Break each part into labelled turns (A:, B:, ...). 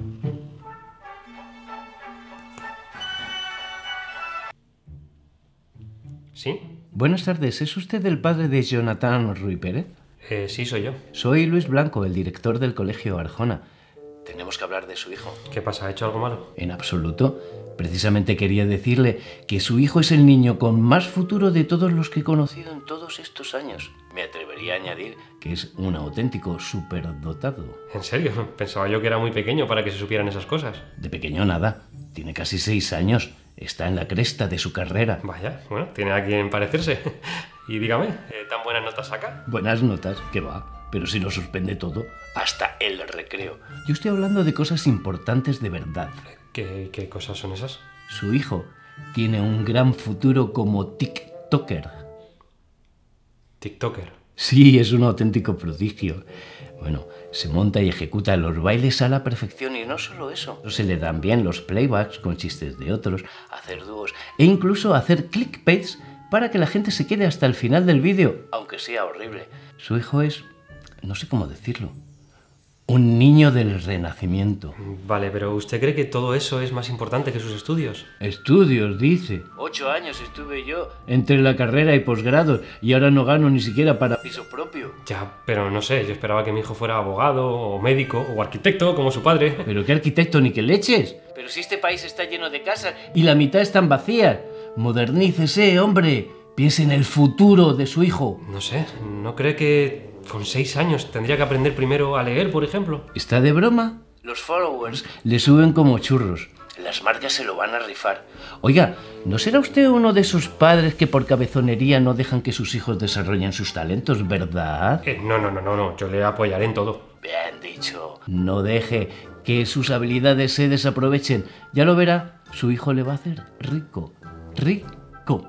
A: ¿Sí?
B: Buenas tardes, ¿es usted el padre de Jonathan Ruy Pérez?
A: Sí, soy yo.
B: Soy Luis Blanco, el director del Colegio Arjona. Tenemos que hablar de su hijo.
A: ¿Qué pasa? ¿Ha hecho algo malo?
B: En absoluto. Precisamente quería decirle que su hijo es el niño con más futuro de todos los que he conocido en todos estos años. Me atrevería a añadir que es un auténtico superdotado.
A: ¿En serio? Pensaba yo que era muy pequeño para que se supieran esas cosas.
B: De pequeño nada. Tiene casi 6 años. Está en la cresta de su carrera.
A: Vaya, bueno, tiene a quien parecerse. Y dígame, ¿tan buenas notas saca?
B: Buenas notas, que va. Pero si lo suspende todo, hasta el recreo. Yo estoy hablando de cosas importantes de verdad.
A: ¿Qué cosas son esas?
B: Su hijo tiene un gran futuro como TikToker.
A: ¿TikToker?
B: Sí, es un auténtico prodigio. Bueno, se monta y ejecuta los bailes a la perfección y no solo eso. Se le dan bien los playbacks con chistes de otros, hacer dúos e incluso hacer clickbaits para que la gente se quede hasta el final del vídeo, aunque sea horrible. Su hijo es, no sé cómo decirlo, un niño del Renacimiento.
A: Vale, pero ¿usted cree que todo eso es más importante que sus estudios?
B: Estudios, dice. 8 años estuve yo entre la carrera y posgrado y ahora no gano ni siquiera para piso propio.
A: Ya, pero no sé, yo esperaba que mi hijo fuera abogado, o médico, o arquitecto, como su padre.
B: ¿Pero qué arquitecto ni qué leches? Pero si este país está lleno de casas y la mitad están vacías. Modernícese, hombre. Piense en el futuro de su hijo.
A: No sé, ¿no cree que con 6 años tendría que aprender primero a leer, por ejemplo?
B: ¿Está de broma? Los followers le suben como churros. Las marcas se lo van a rifar. Oiga, ¿no será usted uno de esos padres que por cabezonería no dejan que sus hijos desarrollen sus talentos, verdad?
A: No, yo le apoyaré en todo.
B: Bien dicho. No deje que sus habilidades se desaprovechen. Ya lo verá, su hijo le va a hacer rico. Rico.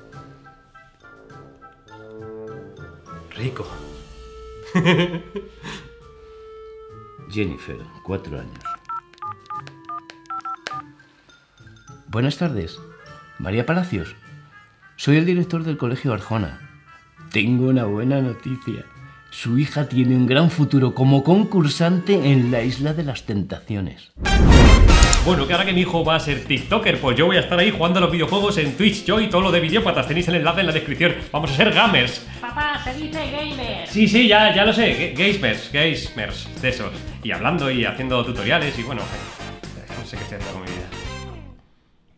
A: Rico.
B: Jennifer, 4 años. Buenas tardes. María Palacios. Soy el director del Colegio Arjona. Tengo una buena noticia. Su hija tiene un gran futuro como concursante en la Isla de las Tentaciones.
A: Bueno, que ahora que mi hijo va a ser TikToker, pues yo voy a estar ahí jugando a los videojuegos en Twitch. Yo y todo lo de Videópatas, tenéis el enlace en la descripción. Vamos a ser gamers.
C: Papá, se dice gamer.
A: Sí, ya lo sé, gamers, de esos. Y hablando y haciendo tutoriales y bueno, no sé qué estoy haciendo con mi vida.